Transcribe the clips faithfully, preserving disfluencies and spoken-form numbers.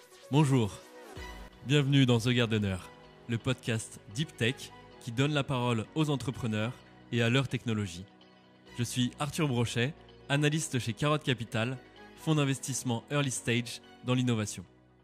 Bonjour, bienvenue dans The Gardener, le podcast Deep Tech qui donne la parole aux entrepreneurs et à leur technologie. Je suis Arthur Brochet, analyste chez Carotte Capital, fonds d'investissement early stage dans l'innovation.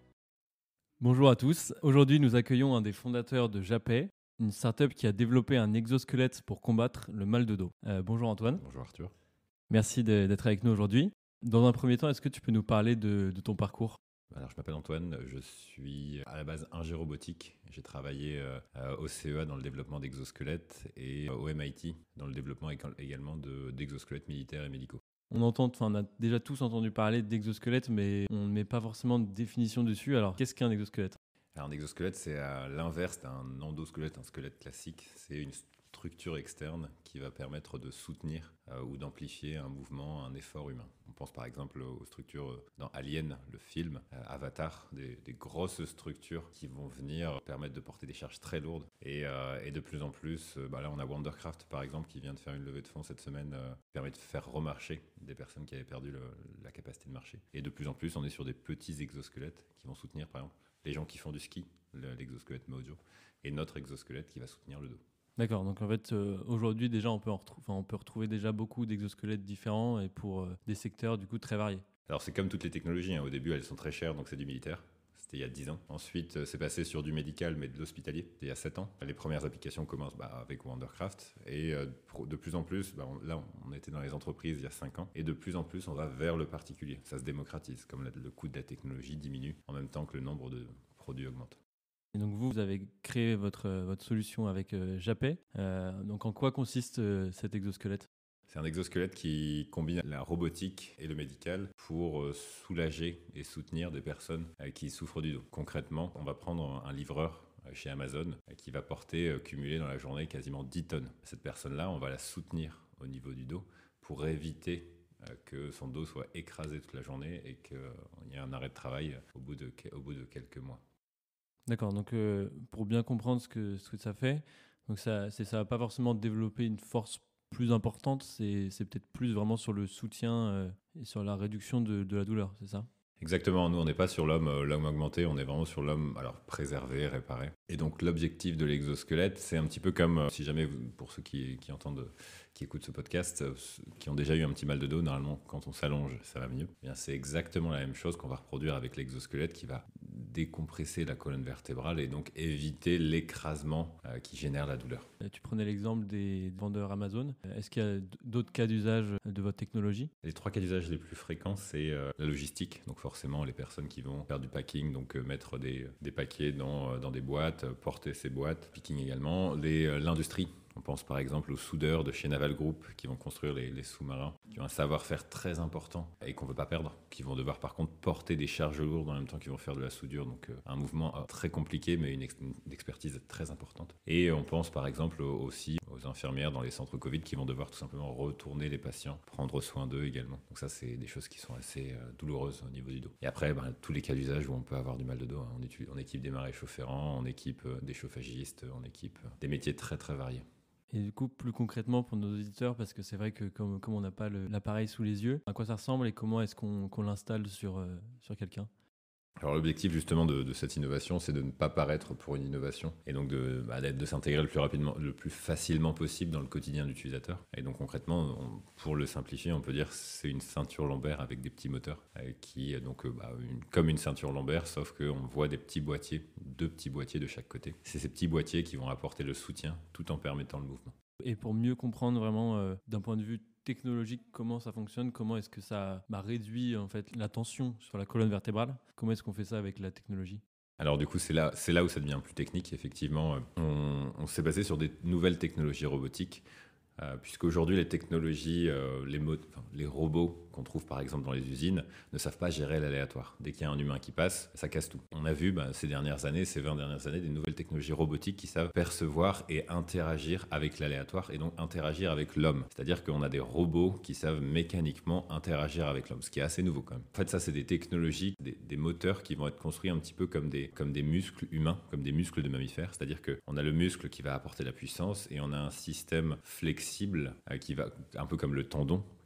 Bonjour à tous, aujourd'hui nous accueillons un des fondateurs de Japet, une startup qui a développé un exosquelette pour combattre le mal de dos. Euh, bonjour Antoine. Bonjour Arthur. Merci de, d'être avec nous aujourd'hui. Dans un premier temps, est-ce que tu peux nous parler de, de ton parcours ? Alors, je m'appelle Antoine, je suis à la base ingé robotique. J'ai travaillé euh, au C E A dans le développement d'exosquelettes et au M I T dans le développement également de, d'exosquelettes militaires et médicaux. On entend, enfin, on a déjà tous entendu parler d'exosquelette, mais on ne met pas forcément de définition dessus. Alors, qu'est-ce qu'un exosquelette ? Alors, un exosquelette, c'est à l'inverse d'un endosquelette, un squelette classique. C'est une structure externe qui va permettre de soutenir euh, ou d'amplifier un mouvement, un effort humain. On pense par exemple aux structures euh, dans Alien, le film, euh, Avatar, des, des grosses structures qui vont venir permettre de porter des charges très lourdes. Et, euh, et de plus en plus, euh, bah là on a Wondercraft par exemple qui vient de faire une levée de fonds cette semaine, euh, qui permet de faire remarcher des personnes qui avaient perdu le, la capacité de marcher. Et de plus en plus, on est sur des petits exosquelettes qui vont soutenir par exemple les gens qui font du ski, le, l'exosquelette Mojo, et notre exosquelette qui va soutenir le dos. D'accord, donc en fait euh, aujourd'hui déjà on peut, en retrou- on peut retrouver déjà beaucoup d'exosquelettes différents et pour euh, des secteurs du coup très variés. Alors c'est comme toutes les technologies, hein. Au début elles sont très chères donc c'est du militaire, c'était il y a dix ans. Ensuite euh, c'est passé sur du médical mais de l'hospitalier, c'était il y a sept ans. Les premières applications commencent bah, avec Wondercraft et euh, de plus en plus, bah, on, là on était dans les entreprises il y a cinq ans et de plus en plus on va vers le particulier. Ça se démocratise, comme la, le coût de la technologie diminue en même temps que le nombre de produits augmente. Et donc vous, vous avez créé votre, votre solution avec euh, Japet. Euh, donc en quoi consiste euh, cet exosquelette ? C'est un exosquelette qui combine la robotique et le médical pour euh, soulager et soutenir des personnes euh, qui souffrent du dos. Concrètement, on va prendre un livreur euh, chez Amazon euh, qui va porter, euh, cumulé dans la journée, quasiment dix tonnes. Cette personne-là, on va la soutenir au niveau du dos pour éviter euh, que son dos soit écrasé toute la journée et qu'il y ait un arrêt de travail au bout de, au bout de quelques mois. D'accord, donc euh, pour bien comprendre ce que, ce que ça fait, donc ça ne va pas forcément développer une force plus importante, c'est, c'est peut-être plus vraiment sur le soutien euh, et sur la réduction de, de la douleur, c'est ça ? Exactement, nous on n'est pas sur l'homme, euh, l'homme augmenté, on est vraiment sur l'homme alors préservé, réparé. Et donc l'objectif de l'exosquelette, c'est un petit peu comme, euh, si jamais, vous, pour ceux qui, qui entendent, qui écoutent ce podcast, euh, qui ont déjà eu un petit mal de dos, normalement quand on s'allonge ça va mieux. Eh bien, c'est exactement la même chose qu'on va reproduire avec l'exosquelette qui va décompresser la colonne vertébrale et donc éviter l'écrasement euh, qui génère la douleur. Tu prenais l'exemple des vendeurs Amazon. Est-ce qu'il y a d'autres cas d'usage de votre technologie ? Les trois cas d'usage les plus fréquents, c'est euh, la logistique, donc forcément les personnes qui vont faire du packing, donc euh, mettre des, des paquets dans, euh, dans des boîtes, euh, porter ces boîtes, picking également, les, euh, l'industrie. On pense par exemple aux soudeurs de chez Naval Group qui vont construire les, les sous-marins, qui ont un savoir-faire très important et qu'on ne veut pas perdre, qui vont devoir par contre porter des charges lourdes en même temps qu'ils vont faire de la soudure. Donc euh, un mouvement euh, très compliqué mais une, ex- une expertise très importante. Et on pense par exemple aussi aux infirmières dans les centres Covid qui vont devoir tout simplement retourner les patients, prendre soin d'eux également. Donc ça c'est des choses qui sont assez euh, douloureuses au niveau du dos. Et après ben, tous les cas d'usage où on peut avoir du mal de dos, hein. on, étudie, on équipe des maréchaux ferrants, on équipe euh, des chauffagistes, on équipe euh, des métiers très très variés. Et du coup, plus concrètement pour nos auditeurs, parce que c'est vrai que comme, comme on n'a pas le, l'appareil sous les yeux, à quoi ça ressemble et comment est-ce qu'on, qu'on l'installe sur, euh, sur quelqu'un ? Alors l'objectif justement de, de cette innovation, c'est de ne pas paraître pour une innovation et donc de, bah, de s'intégrer le plus rapidement, le plus facilement possible dans le quotidien de l'utilisateur. Et donc concrètement, on, pour le simplifier, on peut dire que c'est une ceinture lombaire avec des petits moteurs euh, qui donc euh, bah, une, comme une ceinture lombaire, sauf qu'on voit des petits boîtiers, deux petits boîtiers de chaque côté. C'est ces petits boîtiers qui vont apporter le soutien tout en permettant le mouvement. Et pour mieux comprendre vraiment euh, d'un point de vue technologique comment ça fonctionne, comment est-ce que ça bah, réduit en fait la tension sur la colonne vertébrale, comment est-ce qu'on fait ça avec la technologie ? Alors du coup, c'est là, c'est là où ça devient plus technique. Effectivement, on, on s'est basé sur des nouvelles technologies robotiques, euh, puisqu'aujourd'hui, les technologies, euh, les, mo- enfin, les robots qu'on trouve par exemple dans les usines ne savent pas gérer l'aléatoire. Dès qu'il y a un humain qui passe, ça casse tout. On a vu bah, ces dernières années, ces vingt dernières années, des nouvelles technologies robotiques qui savent percevoir et interagir avec l'aléatoire et donc interagir avec l'homme. C'est-à-dire qu'on a des robots qui savent mécaniquement interagir avec l'homme, ce qui est assez nouveau quand même. En fait, ça, c'est des technologies, des, des moteurs qui vont être construits un petit peu comme des, comme des muscles humains, comme des muscles de mammifères. C'est-à-dire qu'on a le muscle qui va apporter la puissance et on a un système flexible euh, qui va, un peu comme le tendon,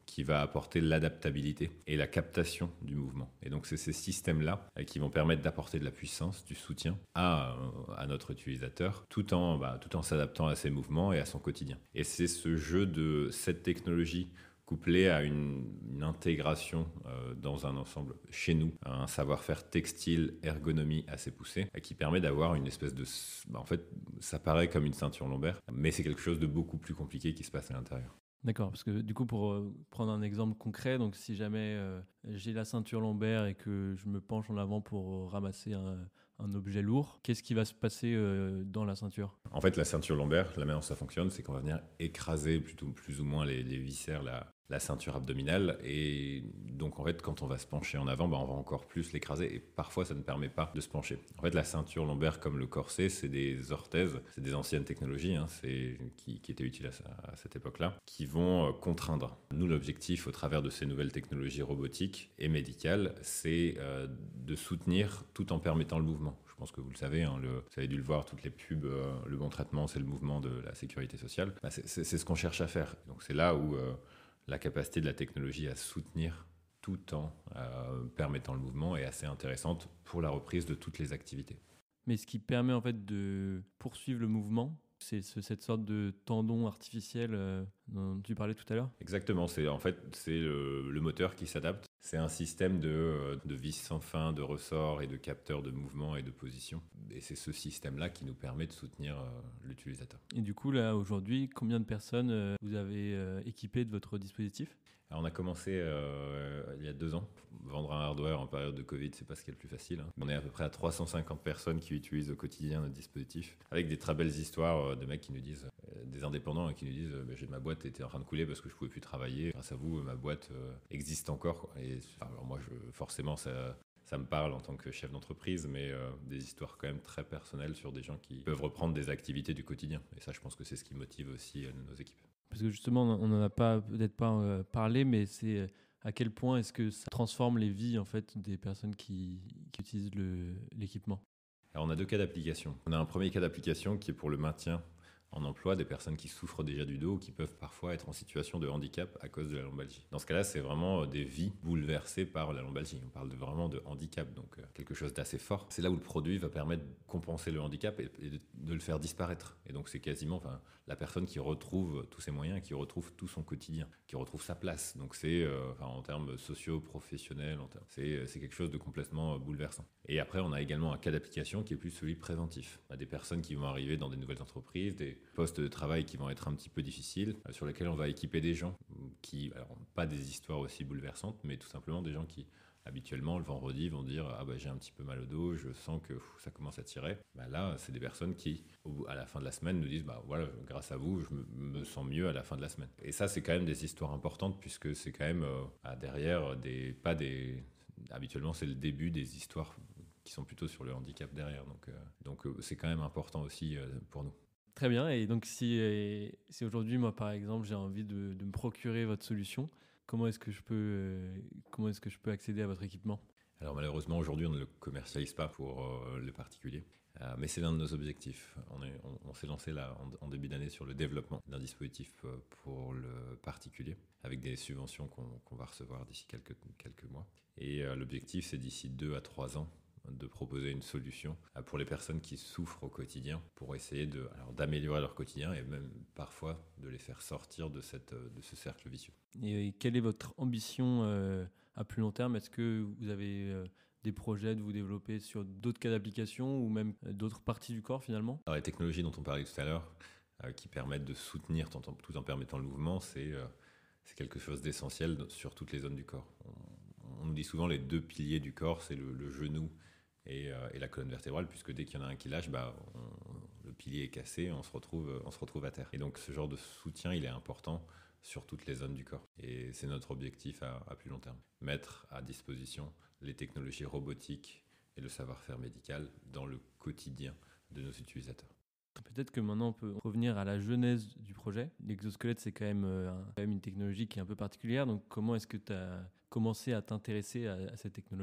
qui va apporter l'adaptabilité et la captation du mouvement. Et donc c'est ces systèmes-là qui vont permettre d'apporter de la puissance, du soutien à, à notre utilisateur, tout en, bah, tout en s'adaptant à ses mouvements et à son quotidien. Et c'est ce jeu de cette technologie couplé à une, une intégration euh, dans un ensemble chez nous, un savoir-faire textile, ergonomie assez poussé, qui permet d'avoir une espèce de... Bah en fait, ça paraît comme une ceinture lombaire, mais c'est quelque chose de beaucoup plus compliqué qui se passe à l'intérieur. D'accord, parce que du coup, pour euh, prendre un exemple concret, donc si jamais euh, j'ai la ceinture lombaire et que je me penche en avant pour ramasser un, un objet lourd, qu'est-ce qui va se passer euh, dans la ceinture ? En fait, la ceinture lombaire, la manière dont ça fonctionne, c'est qu'on va venir écraser plutôt, plus ou moins les, les viscères, la, la ceinture abdominale. Et donc, en fait, quand on va se pencher en avant, bah, on va encore plus l'écraser. Et parfois, ça ne permet pas de se pencher. En fait, la ceinture lombaire, comme le corset, c'est des orthèses, c'est des anciennes technologies hein, c'est, qui, qui étaient utiles à, à cette époque-là, qui vont euh, contraindre. Nous, l'objectif, au travers de ces nouvelles technologies robotiques et médicales, c'est euh, de soutenir tout en permettant le mouvement. Je pense que vous le savez, hein, le, vous avez dû le voir, toutes les pubs, euh, le bon traitement, c'est le mouvement de la sécurité sociale. Bah, c'est, c'est, c'est ce qu'on cherche à faire. Donc, c'est là où... Euh, la capacité de la technologie à soutenir tout en euh, permettant le mouvement est assez intéressante pour la reprise de toutes les activités. Mais ce qui permet en fait de poursuivre le mouvement, c'est ce, cette sorte de tendon artificiel euh, dont tu parlais tout à l'heure ? Exactement, c'est, en fait c'est le, le moteur qui s'adapte. C'est un système de, de vis sans fin, de ressorts et de capteurs de mouvement et de position. Et c'est ce système-là qui nous permet de soutenir euh, l'utilisateur. Et du coup, là, aujourd'hui, combien de personnes euh, vous avez euh, équipées de votre dispositif ? Alors on a commencé euh, il y a deux ans. Vendre un hardware en période de Covid, c'est pas ce qui est le plus facile. Hein. On est à peu près à trois cent cinquante personnes qui utilisent au quotidien notre dispositif, avec des très belles histoires de mecs qui nous disent, euh, des indépendants qui nous disent euh, j'ai ma boîte était en train de couler parce que je pouvais plus travailler. Grâce à vous, ma boîte euh, existe encore. Quoi. Et alors moi, je, forcément, ça, ça me parle en tant que chef d'entreprise, mais euh, des histoires quand même très personnelles sur des gens qui peuvent reprendre des activités du quotidien. Et ça, je pense que c'est ce qui motive aussi euh, nos équipes. Parce que justement, on n'en a pas peut-être pas euh, parlé, mais c'est euh, à quel point est-ce que ça transforme les vies en fait des personnes qui, qui utilisent le, l'équipement ? Alors on a deux cas d'application. On a un premier cas d'application qui est pour le maintien en emploi des personnes qui souffrent déjà du dos ou qui peuvent parfois être en situation de handicap à cause de la lombalgie. Dans ce cas-là, c'est vraiment des vies bouleversées par la lombalgie. On parle de, vraiment de handicap, donc euh, quelque chose d'assez fort. C'est là où le produit va permettre de compenser le handicap et, et de, de le faire disparaître. Et donc c'est quasiment enfin, la personne qui retrouve tous ses moyens, qui retrouve tout son quotidien, qui retrouve sa place. Donc c'est euh, enfin, en termes sociaux, professionnels, en termes, c'est, c'est quelque chose de complètement bouleversant. Et après, on a également un cas d'application qui est plus celui préventif. On a des personnes qui vont arriver dans des nouvelles entreprises, des postes de travail qui vont être un petit peu difficiles, euh, sur lesquels on va équiper des gens qui, alors pas des histoires aussi bouleversantes, mais tout simplement des gens qui habituellement le vendredi vont dire ah bah j'ai un petit peu mal au dos, je sens que pff, ça commence à tirer. Bah là c'est des personnes qui au, à la fin de la semaine nous disent bah voilà grâce à vous je me, me sens mieux à la fin de la semaine. Et ça c'est quand même des histoires importantes puisque c'est quand même euh, derrière des pas des habituellement c'est le début des histoires qui sont plutôt sur le handicap derrière. Donc, euh, donc euh, c'est quand même important aussi euh, pour nous. Très bien. Et donc, si, si aujourd'hui, moi, par exemple, j'ai envie de, de me procurer votre solution, comment est-ce que je peux, euh, comment est-ce que je peux accéder à votre équipement ? Alors malheureusement, aujourd'hui, on ne le commercialise pas pour euh, les particuliers. Euh, mais c'est l'un de nos objectifs. On, est, on, on s'est lancé là en, en début d'année sur le développement d'un dispositif pour le particulier, avec des subventions qu'on, qu'on va recevoir d'ici quelques, quelques mois. Et euh, l'objectif, c'est d'ici deux à trois ans, de proposer une solution pour les personnes qui souffrent au quotidien pour essayer de, alors, d'améliorer leur quotidien et même parfois de les faire sortir de, cette, de ce cercle vicieux. Et quelle est votre ambition euh, à plus long terme ? Est-ce que vous avez euh, des projets de vous développer sur d'autres cas d'application ou même d'autres parties du corps finalement ? Alors, les technologies dont on parlait tout à l'heure euh, qui permettent de soutenir tout en, tout en permettant le mouvement, c'est, euh, c'est quelque chose d'essentiel sur toutes les zones du corps. On, on nous dit souvent les deux piliers du corps, c'est le, le genou Et, euh, et la colonne vertébrale, puisque dès qu'il y en a un qui lâche, bah, on, le pilier est cassé, on se, retrouve, on se retrouve à terre. Et donc ce genre de soutien, il est important sur toutes les zones du corps. Et c'est notre objectif à, à plus long terme. Mettre à disposition les technologies robotiques et le savoir-faire médical dans le quotidien de nos utilisateurs. Peut-être que maintenant on peut revenir à la genèse du projet. L'exosquelette, c'est quand même, euh, quand même une technologie qui est un peu particulière. Donc comment est-ce que tu as commencé à t'intéresser à, à cette technologie ?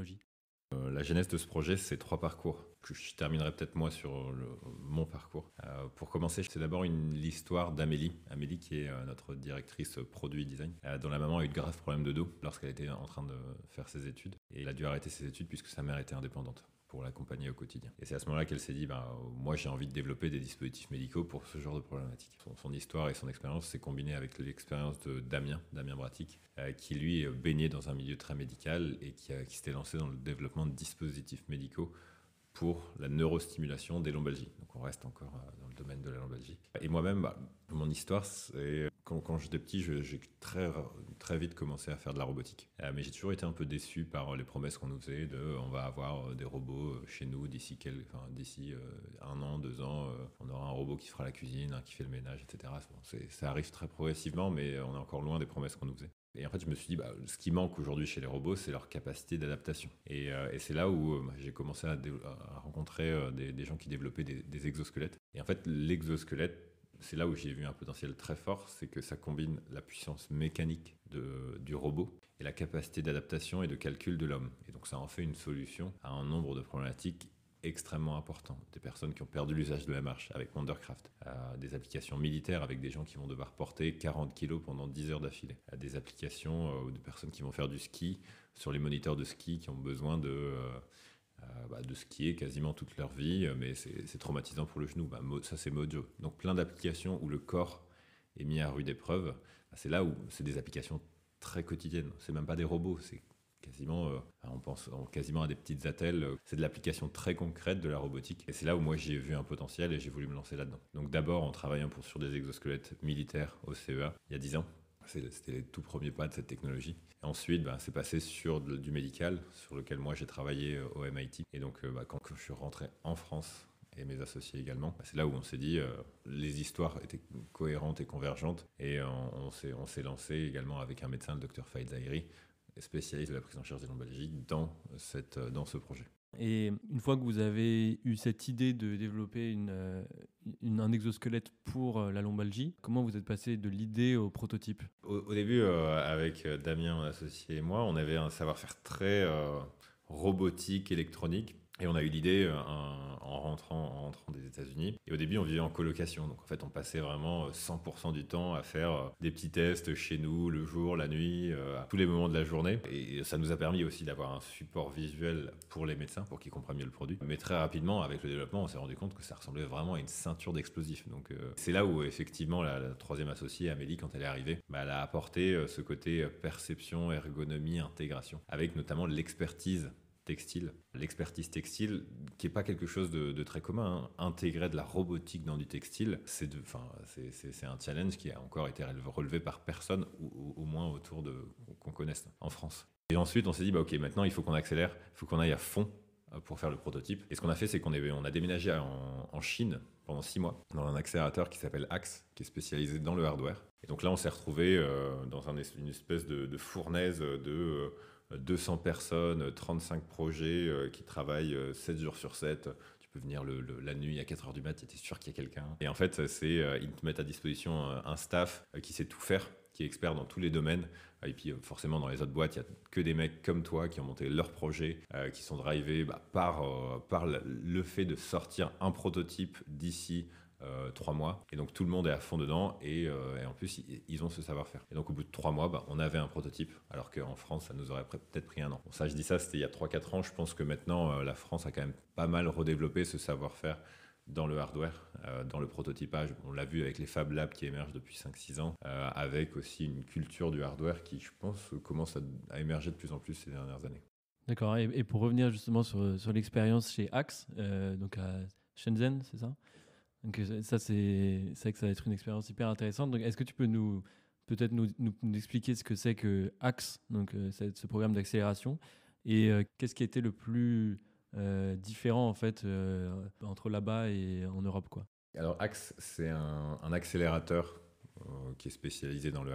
Euh, la genèse de ce projet, c'est trois parcours. Je, je terminerai peut-être moi sur le- mon parcours. Euh, pour commencer, c'est d'abord une, l'histoire d'Amélie. Amélie qui est euh, notre directrice produit design, euh, dont la maman a eu de graves problèmes de dos lorsqu'elle était en train de faire ses études. Et elle a dû arrêter ses études puisque sa mère était indépendante pour l'accompagner au quotidien. Et c'est à ce moment-là qu'elle s'est dit, bah, moi j'ai envie de développer des dispositifs médicaux pour ce genre de problématiques. Son, son histoire et son expérience s'est combinée avec l'expérience de Damien, Damien Bratic, euh, qui lui baignait dans un milieu très médical et qui, a, qui s'était lancé dans le développement de dispositifs médicaux pour la neurostimulation des lombalgies. Donc on reste encore euh, dans le domaine de la lombalgie. Et moi-même, bah, mon histoire, c'est quand, quand j'étais petit, je, j'ai très, très vite commencé à faire de la robotique. Euh, mais j'ai toujours été un peu déçu par les promesses qu'on nous faisait de on va avoir des robots chez nous d'ici, quel, enfin, d'ici euh, un an, deux ans, euh, on aura un robot qui fera la cuisine, un qui fait le ménage, et cetera. Bon, c'est, ça arrive très progressivement, mais on est encore loin des promesses qu'on nous faisait. Et en fait, je me suis dit, bah, ce qui manque aujourd'hui chez les robots, c'est leur capacité d'adaptation. Et, euh, et c'est là où euh, j'ai commencé à, dé- à rencontrer euh, des, des gens qui développaient des, des exosquelettes. Et en fait, l'exosquelette, c'est là où j'ai vu un potentiel très fort, c'est que ça combine la puissance mécanique de, du robot et la capacité d'adaptation et de calcul de l'homme. Et donc ça en fait une solution à un nombre de problématiques extrêmement important. Des personnes qui ont perdu l'usage de la marche avec Wondercraft, euh, des applications militaires avec des gens qui vont devoir porter quarante kilos pendant dix heures d'affilée, euh, des applications euh, de personnes qui vont faire du ski sur les moniteurs de ski qui ont besoin de, euh, euh, bah, de skier quasiment toute leur vie, mais c'est, c'est traumatisant pour le genou. Bah, ça, c'est Mojo. Donc plein d'applications où le corps est mis à rude épreuve. Bah, c'est là où c'est des applications très quotidiennes. C'est même pas des robots, c'est quasiment, euh, on pense quasiment à des petites attelles. C'est de l'application très concrète de la robotique. Et c'est là où moi j'ai vu un potentiel et j'ai voulu me lancer là-dedans. Donc d'abord en travaillant pour, sur des exosquelettes militaires au C E A il y a dix ans. C'était les tout premiers pas de cette technologie. Et ensuite, bah, c'est passé sur de, du médical, sur lequel moi j'ai travaillé au M I T. Et donc bah, quand je suis rentré en France, et mes associés également, bah, c'est là où on s'est dit, euh, les histoires étaient cohérentes et convergentes. Et on, on, s'est, on s'est lancé également avec un médecin, le docteur Faïd Zahiri, spécialiste de la prise en charge des lombalgies dans, cette, dans ce projet. Et une fois que vous avez eu cette idée de développer une, une, un exosquelette pour la lombalgie, comment vous êtes passé de l'idée au prototype ? Au, au début, euh, avec Damien, mon associé et moi, on avait un savoir-faire très euh, robotique, électronique. Et on a eu l'idée euh, en, rentrant, en rentrant des États-Unis. Et au début, on vivait en colocation. Donc en fait, on passait vraiment cent pour cent du temps à faire euh, des petits tests chez nous, le jour, la nuit, euh, à tous les moments de la journée. Et ça nous a permis aussi d'avoir un support visuel pour les médecins, pour qu'ils comprennent mieux le produit. Mais très rapidement, avec le développement, on s'est rendu compte que ça ressemblait vraiment à une ceinture d'explosifs. Donc euh, c'est là où effectivement la, la troisième associée, Amélie, quand elle est arrivée, bah, elle a apporté euh, ce côté perception, ergonomie, intégration, avec notamment l'expertise textile. L'expertise textile, qui n'est pas quelque chose de, de très commun, hein. Intégrer de la robotique dans du textile, c'est, de, c'est, c'est, c'est un challenge qui a encore été relevé par personne, ou au moins autour de qu'on connaisse en France. Et ensuite, on s'est dit, bah, ok, maintenant il faut qu'on accélère, il faut qu'on aille à fond pour faire le prototype. Et ce qu'on a fait, c'est qu'on est, on a déménagé en, en Chine pendant six mois, dans un accélérateur qui s'appelle Axe, qui est spécialisé dans le hardware. Et donc là, on s'est retrouvé euh, dans un, une espèce de, de fournaise de... Euh, deux cents personnes, trente-cinq projets euh, qui travaillent euh, sept jours sur sept. Tu peux venir le, le, la nuit à quatre heures du mat, tu es sûr qu'il y a quelqu'un. Et en fait, c'est, euh, ils te mettent à disposition un, un staff euh, qui sait tout faire, qui est expert dans tous les domaines. Et puis euh, forcément, dans les autres boîtes, il n'y a que des mecs comme toi qui ont monté leurs projets, euh, qui sont drivés bah, par, euh, par le fait de sortir un prototype d'ici Euh, trois mois, et donc tout le monde est à fond dedans, et, euh, et en plus ils, ils ont ce savoir-faire. Et donc au bout de trois mois, bah, on avait un prototype, alors qu'en France ça nous aurait peut-être pris un an. Bon, ça je dis ça, c'était il y a trois quatre ans. Je pense que maintenant euh, la France a quand même pas mal redéveloppé ce savoir-faire dans le hardware, euh, dans le prototypage. On l'a vu avec les Fab Labs qui émergent depuis cinq six ans, euh, avec aussi une culture du hardware qui, je pense, commence à, à émerger de plus en plus ces dernières années. D'accord, et, et pour revenir justement sur, sur l'expérience chez Axe, euh, donc à Shenzhen, c'est ça ? Donc ça, c'est, c'est vrai que ça va être une expérience hyper intéressante. Donc, est-ce que tu peux nous, peut-être nous, nous, nous expliquer ce que c'est que Axe, donc euh, ce programme d'accélération, et euh, qu'est-ce qui a été le plus euh, différent en fait euh, entre là-bas et en Europe, quoi ? Alors Axe, c'est un, un accélérateur euh, qui est spécialisé dans le hardware.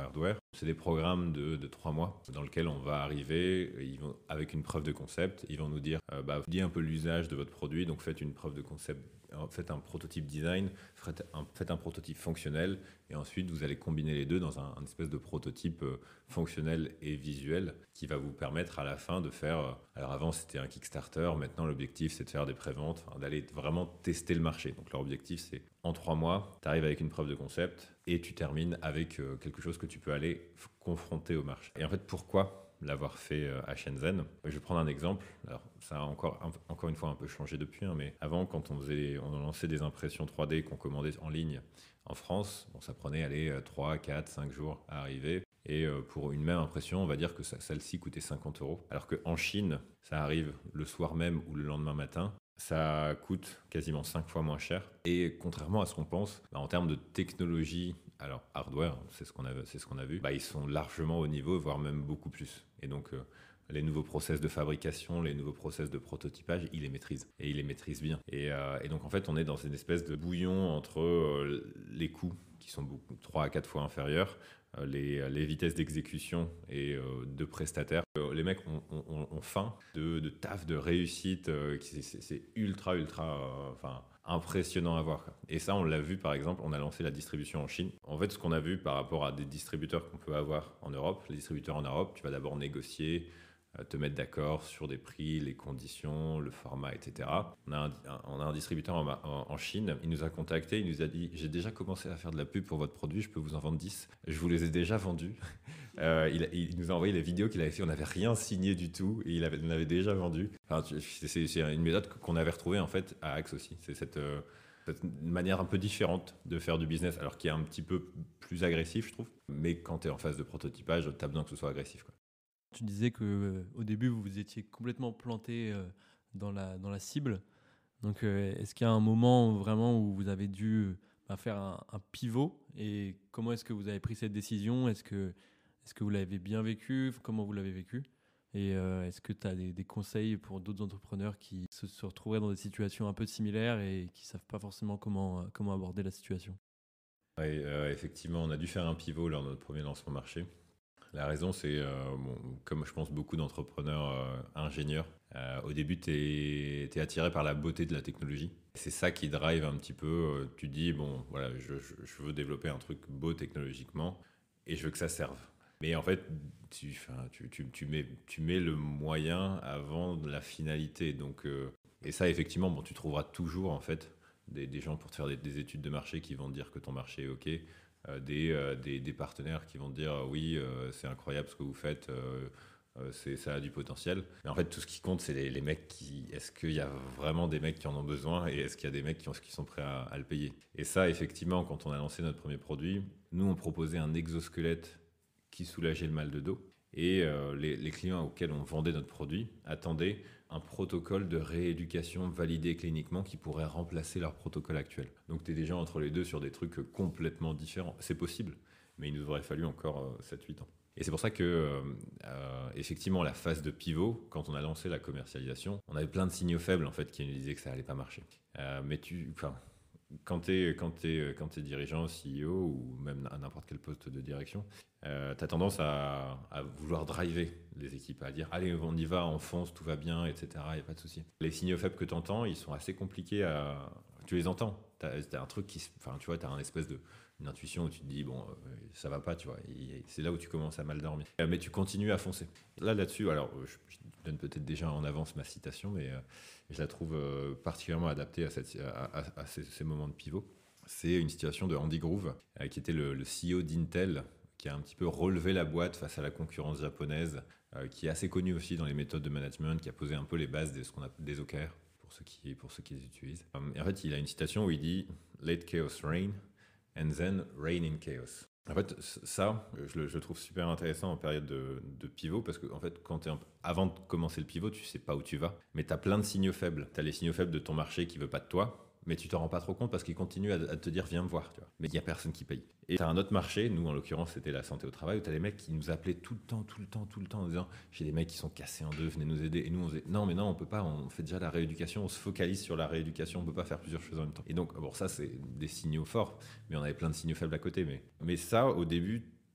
C'est des programmes de, de trois mois dans lesquels on va arriver, ils vont, avec une preuve de concept, ils vont nous dire, euh, bah, dites un peu l'usage de votre produit, donc faites une preuve de concept, faites un prototype design, faites un, faites un prototype fonctionnel, et ensuite vous allez combiner les deux dans un, un espèce de prototype euh, fonctionnel et visuel qui va vous permettre à la fin de faire, euh, alors avant c'était un Kickstarter, maintenant l'objectif c'est de faire des préventes, enfin, d'aller vraiment tester le marché. Donc leur objectif c'est en trois mois, tu arrives avec une preuve de concept et tu termines avec euh, quelque chose que tu peux aller f- confronter au marché. Et en fait, pourquoi l'avoir fait euh, à Shenzhen? Je vais prendre un exemple. Alors, ça a encore, un, encore une fois un peu changé depuis, hein, mais avant, quand on, faisait, on lançait des impressions trois D qu'on commandait en ligne en France, bon, ça prenait allez, trois, quatre, cinq jours à arriver. Et euh, pour une même impression, on va dire que ça, celle-ci coûtait cinquante euros. Alors qu'en Chine, ça arrive le soir même ou le lendemain matin. Ça coûte quasiment cinq fois moins cher. Et contrairement à ce qu'on pense, bah, en termes de technologie, alors hardware, c'est ce qu'on a, c'est ce qu'on a vu, bah, ils sont largement au niveau, voire même beaucoup plus. Et donc, euh, les nouveaux process de fabrication, les nouveaux process de prototypage, ils les maîtrisent. Et ils les maîtrisent bien. Et, euh, et donc, en fait, on est dans une espèce de bouillon entre euh, les coûts qui sont beaucoup, trois à quatre fois inférieurs, euh, les, les vitesses d'exécution et euh, de prestataires. Euh, les mecs ont, ont, ont faim de, de taf, de réussite, euh, qui, c'est, c'est ultra, ultra, euh, enfin, impressionnant à voir. Et ça, on l'a vu, par exemple, on a lancé la distribution en Chine. En fait, ce qu'on a vu par rapport à des distributeurs qu'on peut avoir en Europe, les distributeurs en Europe, tu vas d'abord négocier, te mettre d'accord sur des prix, les conditions, le format, et cetera. On a un, on a un distributeur en, en, en Chine, il nous a contacté, il nous a dit « J'ai déjà commencé à faire de la pub pour votre produit, je peux vous en vendre dix. Je vous les ai déjà vendus. » euh, il, il nous a envoyé les vidéos qu'il avait fait, on n'avait rien signé du tout, et il avait, on avait déjà vendu. Enfin, c'est, c'est une méthode qu'on avait retrouvée en fait à Axe aussi. C'est cette... Euh, C'est une manière un peu différente de faire du business, alors qui est un petit peu plus agressif, je trouve. Mais quand tu es en phase de prototypage, tu as besoin que ce soit agressif, quoi. Tu disais qu'au euh, début, vous vous étiez complètement planté euh, dans, la, dans la cible. Donc, euh, est-ce qu'il y a un moment vraiment où vous avez dû bah, faire un, un pivot? Et comment est-ce que vous avez pris cette décision? Est-ce que, est-ce que vous l'avez bien vécu? Comment vous l'avez vécu? Et euh, est-ce que tu as des, des conseils pour d'autres entrepreneurs qui se, se retrouveraient dans des situations un peu similaires et qui ne savent pas forcément comment, comment aborder la situation? Ouais, euh, effectivement, on a dû faire un pivot lors de notre premier lancement marché. La raison, c'est, euh, bon, comme je pense beaucoup d'entrepreneurs euh, ingénieurs, euh, au début, tu es attiré par la beauté de la technologie. C'est ça qui drive un petit peu. Euh, tu te dis, bon, voilà, je, je, je veux développer un truc beau technologiquement et je veux que ça serve. Mais en fait, tu, tu, tu, tu, mets, tu mets le moyen avant la finalité. Donc, euh, et ça, effectivement, bon, tu trouveras toujours en fait, des, des gens pour te faire des, des études de marché qui vont te dire que ton marché est OK. Euh, des, euh, des, des partenaires qui vont te dire euh, oui, euh, c'est incroyable ce que vous faites, euh, euh, c'est, ça a du potentiel. Mais en fait, tout ce qui compte, c'est les, les mecs qui. Est-ce qu'il y a vraiment des mecs qui en ont besoin et est-ce qu'il y a des mecs qui, ont, qui sont prêts à, à le payer? Et ça, effectivement, quand on a lancé notre premier produit, nous, on proposait un exosquelette qui soulageait le mal de dos. Et euh, les, les clients auxquels on vendait notre produit attendaient un protocole de rééducation validé cliniquement qui pourrait remplacer leur protocole actuel. Donc tu es déjà entre les deux sur des trucs complètement différents. C'est possible, mais il nous aurait fallu encore euh, sept huit ans. Et c'est pour ça que, euh, euh, effectivement, la phase de pivot, quand on a lancé la commercialisation, on avait plein de signaux faibles en fait, qui nous disaient que ça allait pas marcher. Euh, mais tu... Enfin, quand tu es quand t'es, quand t'es dirigeant, C E O ou même à n'importe quel poste de direction, euh, tu as tendance à, à vouloir driver les équipes, à dire allez, on y va, on fonce, tout va bien, et cetera. Il n'y a pas de souci. Les signaux faibles que tu entends, ils sont assez compliqués à. Tu les entends. Tu as un truc qui. Enfin, tu vois, tu as un espèce de. Une intuition où tu te dis, bon, euh, ça va pas, tu vois. Et c'est là où tu commences à mal dormir. Mais tu continues à foncer. Là, là-dessus, alors, je, je donne peut-être déjà en avance ma citation, mais euh, je la trouve euh, particulièrement adaptée à, cette, à, à, à ces, ces moments de pivot. C'est une situation de Andy Grove, euh, qui était le, le C E O d'Intel, qui a un petit peu relevé la boîte face à la concurrence japonaise, euh, qui est assez connu aussi dans les méthodes de management, qui a posé un peu les bases de ce qu'on appelle des O K R, pour ceux qui, pour ceux qui les utilisent. Et en fait, il a une citation où il dit « Let chaos reign, and then reign in chaos ». En fait, ça, je le, je le trouve super intéressant en période de, de pivot, parce que en fait, quand t'es un, avant de commencer le pivot, tu sais pas où tu vas, mais tu as plein de signaux faibles. Tu as les signaux faibles de ton marché qui veut pas de toi, mais tu t'en rends pas trop compte parce qu'il continue à, à te dire viens me voir, tu vois. Mais il y a personne qui paye. Et tu as un autre marché, nous en l'occurrence c'était la santé au travail, où tu as des mecs qui nous appelaient tout le temps, tout le temps, tout le temps en disant j'ai des mecs qui sont cassés en deux, venez nous aider. Et nous on disait non mais non on peut pas, on fait déjà la rééducation, on se focalise sur la rééducation, on peut pas faire plusieurs choses en même temps. Et donc bon ça c'est des signaux forts, mais on avait plein de signaux faibles à côté. Mais, mais ça au début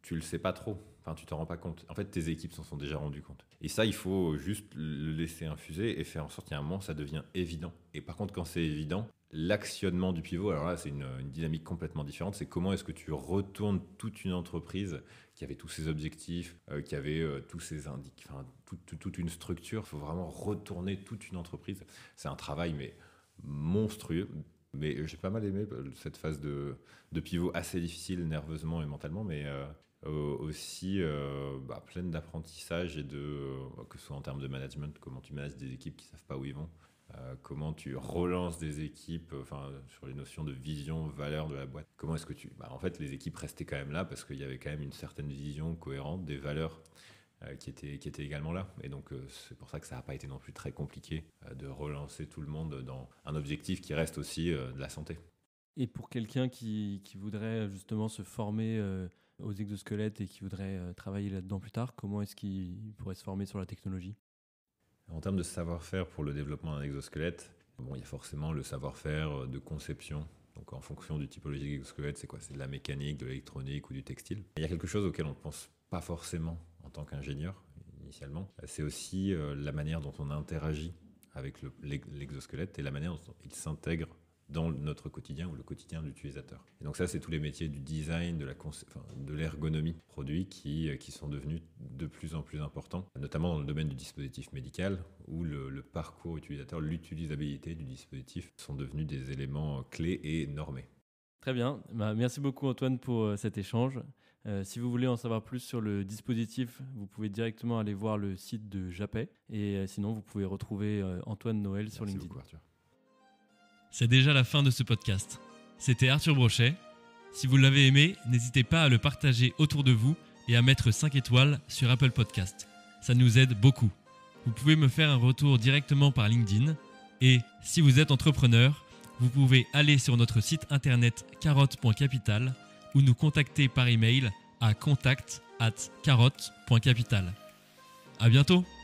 tu le sais pas trop. Enfin, tu t'en rends pas compte. En fait, tes équipes s'en sont déjà rendues compte. Et ça, il faut juste le laisser infuser et faire en sorte qu'à un moment, ça devient évident. Et par contre, quand c'est évident, l'actionnement du pivot, alors là, c'est une, une dynamique complètement différente. C'est comment est-ce que tu retournes toute une entreprise qui avait tous ses objectifs, euh, qui avait euh, tous ses indices, enfin, tout, tout, toute une structure. Il faut vraiment retourner toute une entreprise. C'est un travail, mais monstrueux. Mais j'ai pas mal aimé cette phase de, de pivot assez difficile, nerveusement et mentalement, mais... Euh, Euh, aussi euh, bah, pleine d'apprentissage et de, euh, que ce soit en termes de management, comment tu manages des équipes qui ne savent pas où ils vont, euh, comment tu relances des équipes, enfin euh, sur les notions de vision, valeur de la boîte. Comment est-ce que tu... Bah, en fait, les équipes restaient quand même là parce qu'il y avait quand même une certaine vision cohérente des valeurs euh, qui, étaient, qui étaient également là. Et donc, euh, c'est pour ça que ça n'a pas été non plus très compliqué euh, de relancer tout le monde dans un objectif qui reste aussi euh, de la santé. Et pour quelqu'un qui, qui voudrait justement se former euh, aux exosquelettes et qui voudrait euh, travailler là-dedans plus tard, comment est-ce qu'il pourrait se former sur la technologie ? En termes de savoir-faire pour le développement d'un exosquelette, bon, il y a forcément le savoir-faire de conception. Donc en fonction du typologie d'exosquelette, c'est quoi ? C'est de la mécanique, de l'électronique ou du textile. Il y a quelque chose auquel on ne pense pas forcément en tant qu'ingénieur initialement. C'est aussi euh, la manière dont on interagit avec le, l'exosquelette et la manière dont il s'intègre dans notre quotidien ou le quotidien de l'utilisateur. Et donc ça, c'est tous les métiers du design, de, la conce... enfin, de l'ergonomie produits qui, qui sont devenus de plus en plus importants, notamment dans le domaine du dispositif médical, où le, le parcours utilisateur, l'utilisabilité du dispositif sont devenus des éléments clés et normés. Très bien. Bah, merci beaucoup Antoine pour euh, cet échange. Euh, si vous voulez en savoir plus sur le dispositif, vous pouvez directement aller voir le site de Japet. Et euh, sinon, vous pouvez retrouver euh, Antoine Noël sur Merci LinkedIn. Beaucoup, Arthur. C'est déjà la fin de ce podcast. C'était Arthur Brochet. Si vous l'avez aimé, n'hésitez pas à le partager autour de vous et à mettre cinq étoiles sur Apple Podcast. Ça nous aide beaucoup. Vous pouvez me faire un retour directement par LinkedIn. Et si vous êtes entrepreneur, vous pouvez aller sur notre site internet carotte point capital ou nous contacter par email à contact arobase carotte point capital. À bientôt!